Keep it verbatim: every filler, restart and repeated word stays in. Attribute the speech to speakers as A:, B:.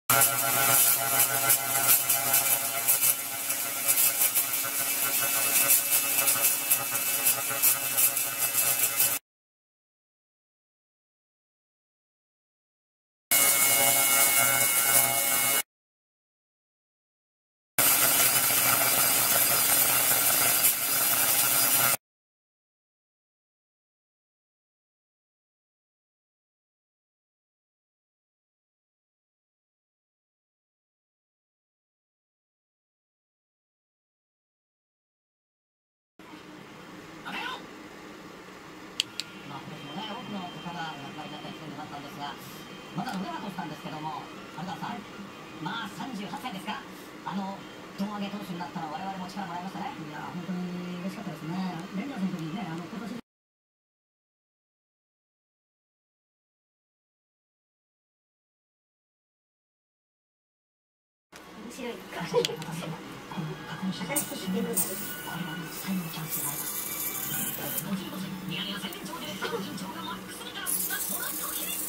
A: まだ上原投手なんですけども、有川さん、まあさんじゅうはっさいですか、あの胴上げ投手になったのは我々も力もらいましたね。いや本当に嬉しかったですね。レンジャーズの時にね、あの今年面白いか。新しいゲームです。これは最後のチャンスになります。ごじゅうごさい、宮根は最年長で緊張がマックスに達したその時。